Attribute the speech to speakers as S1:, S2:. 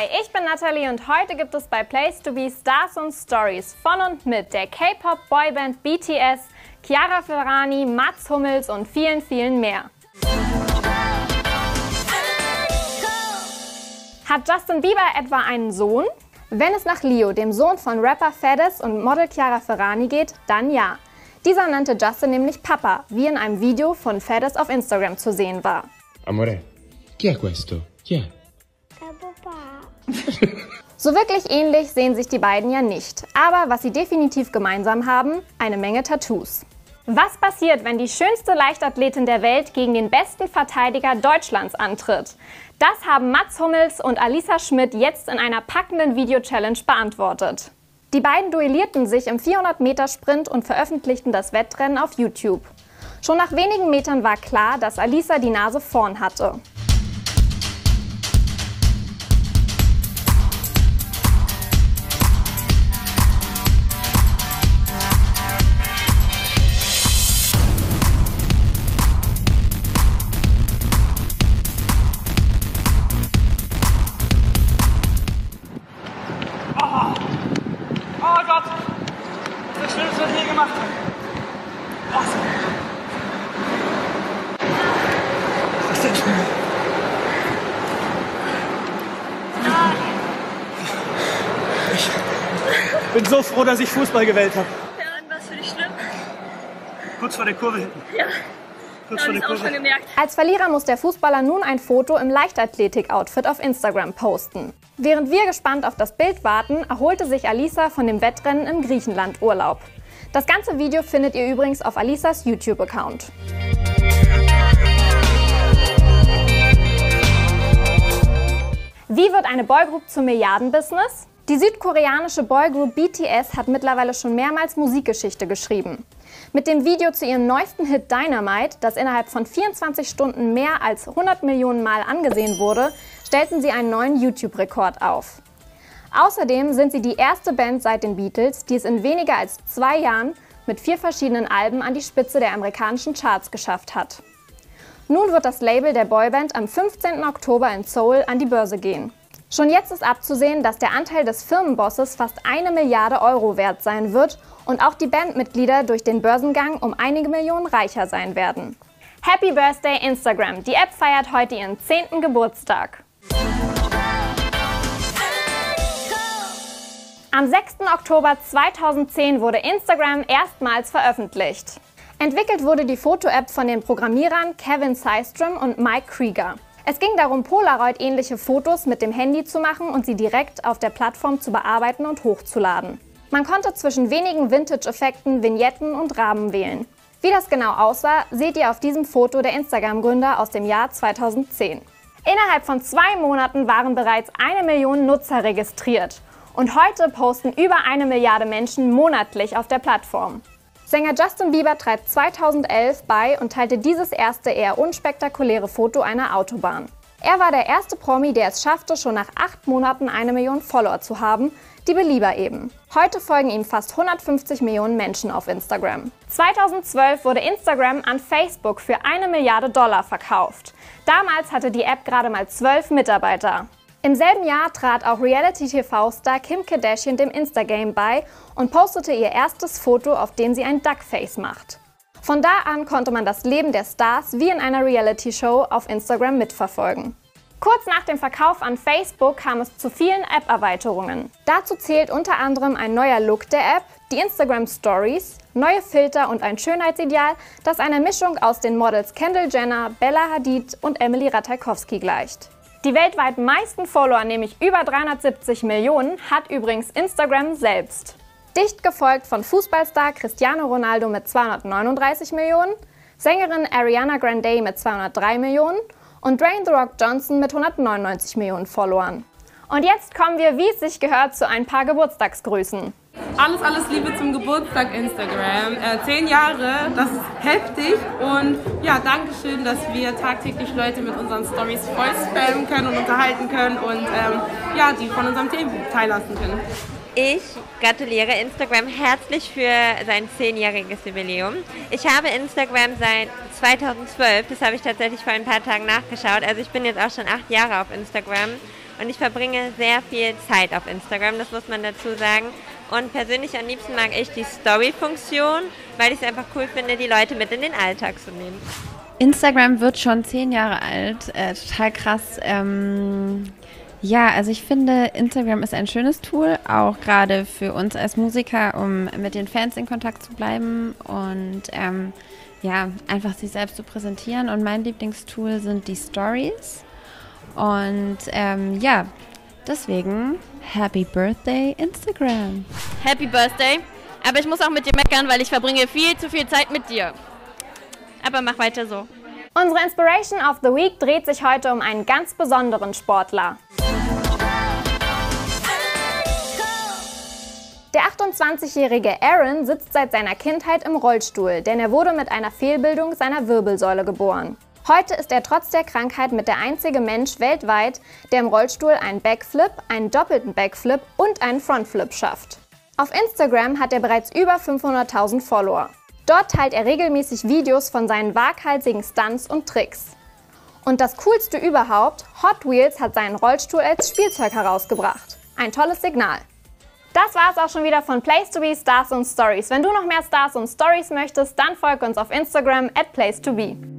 S1: Hi, ich bin Nathalie und heute gibt es bei Place to Be Stars und Stories von und mit der K-Pop-Boyband BTS, Chiara Ferragni, Mats Hummels und vielen, vielen mehr. Hat Justin Bieber etwa einen Sohn? Wenn es nach Leo, dem Sohn von Rapper Fedez und Model Chiara Ferragni geht, dann ja. Dieser nannte Justin nämlich Papa, wie in einem Video von Fedez auf Instagram zu sehen war.
S2: Amore, chi è questo? Chi è?
S1: So wirklich ähnlich sehen sich die beiden ja nicht. Aber was sie definitiv gemeinsam haben, eine Menge Tattoos. Was passiert, wenn die schönste Leichtathletin der Welt gegen den besten Verteidiger Deutschlands antritt? Das haben Mats Hummels und Alisa Schmidt jetzt in einer packenden Video-Challenge beantwortet. Die beiden duellierten sich im 400-Meter-Sprint und veröffentlichten das Wettrennen auf YouTube. Schon nach wenigen Metern war klar, dass Alisa die Nase vorn hatte.
S3: Oh Gott! Das Schlimmste, was ich je gemacht habe. Was ist denn schlimm? Ich bin so froh, dass ich Fußball gewählt habe.
S4: Ja, und was für dich schlimm?
S3: Kurz vor der Kurve hinten.
S4: Ja,
S3: Kurz
S4: da
S3: vor
S4: habe
S3: der
S4: ich auch schon gemerkt.
S1: Als Verlierer muss der Fußballer nun ein Foto im Leichtathletik-Outfit auf Instagram posten. Während wir gespannt auf das Bild warten, erholte sich Alisa von dem Wettrennen im Griechenland-Urlaub. Das ganze Video findet ihr übrigens auf Alisas YouTube-Account. Wie wird eine Boygroup zum Milliardenbusiness? Die südkoreanische Boygroup BTS hat mittlerweile schon mehrmals Musikgeschichte geschrieben. Mit dem Video zu ihrem neuesten Hit Dynamite, das innerhalb von 24 Stunden mehr als 100 Millionen Mal angesehen wurde, stellten sie einen neuen YouTube-Rekord auf. Außerdem sind sie die erste Band seit den Beatles, die es in weniger als 2 Jahren mit 4 verschiedenen Alben an die Spitze der amerikanischen Charts geschafft hat. Nun wird das Label der Boyband am 15. Oktober in Seoul an die Börse gehen. Schon jetzt ist abzusehen, dass der Anteil des Firmenbosses fast 1 Milliarde Euro wert sein wird und auch die Bandmitglieder durch den Börsengang um einige Millionen reicher sein werden. Happy Birthday Instagram! Die App feiert heute ihren 10. Geburtstag. Am 6. Oktober 2010 wurde Instagram erstmals veröffentlicht. Entwickelt wurde die Foto-App von den Programmierern Kevin Systrom und Mike Krieger. Es ging darum, Polaroid-ähnliche Fotos mit dem Handy zu machen und sie direkt auf der Plattform zu bearbeiten und hochzuladen. Man konnte zwischen wenigen Vintage-Effekten, Vignetten und Rahmen wählen. Wie das genau aussah, seht ihr auf diesem Foto der Instagram-Gründer aus dem Jahr 2010. Innerhalb von 2 Monaten waren bereits 1 Million Nutzer registriert. Und heute posten über 1 Milliarde Menschen monatlich auf der Plattform. Sänger Justin Bieber trat 2011 bei und teilte dieses erste eher unspektakuläre Foto einer Autobahn. Er war der erste Promi, der es schaffte, schon nach 8 Monaten 1 Million Follower zu haben, die Belieber eben. Heute folgen ihm fast 150 Millionen Menschen auf Instagram. 2012 wurde Instagram an Facebook für 1 Milliarde Dollar verkauft. Damals hatte die App gerade mal 12 Mitarbeiter. Im selben Jahr trat auch Reality-TV-Star Kim Kardashian dem Instagame bei und postete ihr erstes Foto, auf dem sie ein Duckface macht. Von da an konnte man das Leben der Stars wie in einer Reality-Show auf Instagram mitverfolgen. Kurz nach dem Verkauf an Facebook kam es zu vielen App-Erweiterungen. Dazu zählt unter anderem ein neuer Look der App, die Instagram Stories, neue Filter und ein Schönheitsideal, das einer Mischung aus den Models Kendall Jenner, Bella Hadid und Emily Ratajkowski gleicht. Die weltweit meisten Follower, nämlich über 370 Millionen, hat übrigens Instagram selbst. Dicht gefolgt von Fußballstar Cristiano Ronaldo mit 239 Millionen, Sängerin Ariana Grande mit 203 Millionen und Dwayne „The Rock“ Johnson mit 199 Millionen Followern. Und jetzt kommen wir, wie es sich gehört, zu ein paar Geburtstagsgrüßen.
S5: Alles Liebe zum Geburtstag Instagram. 10 Jahre, das ist heftig und ja, Dankeschön, dass wir tagtäglich Leute mit unseren Stories voll spammen können und unterhalten können und ja, die von unserem Thema teillassen können.
S6: Ich gratuliere Instagram herzlich für sein 10-jähriges Jubiläum. Ich habe Instagram seit 2012, das habe ich tatsächlich vor ein paar Tagen nachgeschaut. Also ich bin jetzt auch schon 8 Jahre auf Instagram und ich verbringe sehr viel Zeit auf Instagram, das muss man dazu sagen. Und persönlich am liebsten mag ich die Story-Funktion, weil ich es einfach cool finde, die Leute mit in den Alltag zu nehmen.
S4: Instagram wird schon 10 Jahre alt, total krass. Ja, also ich finde, Instagram ist ein schönes Tool, auch gerade für uns als Musiker, um mit den Fans in Kontakt zu bleiben und ja, einfach sich selbst zu präsentieren. Und mein Lieblingstool sind die Stories. Und ja, deswegen Happy Birthday Instagram.
S7: Happy Birthday. Aber ich muss auch mit dir meckern, weil ich verbringe viel zu viel Zeit mit dir. Aber mach weiter so.
S1: Unsere Inspiration of the Week dreht sich heute um einen ganz besonderen Sportler. Der 28-jährige Aaron sitzt seit seiner Kindheit im Rollstuhl, denn er wurde mit einer Fehlbildung seiner Wirbelsäule geboren. Heute ist er trotz der Krankheit mit der einzige Mensch weltweit, der im Rollstuhl einen Backflip, einen doppelten Backflip und einen Frontflip schafft. Auf Instagram hat er bereits über 500.000 Follower. Dort teilt er regelmäßig Videos von seinen waghalsigen Stunts und Tricks. Und das Coolste überhaupt, Hot Wheels hat seinen Rollstuhl als Spielzeug herausgebracht. Ein tolles Signal. Das war's auch schon wieder von Place to Be Stars und Stories. Wenn du noch mehr Stars und Stories möchtest, dann folge uns auf Instagram @Place2Be.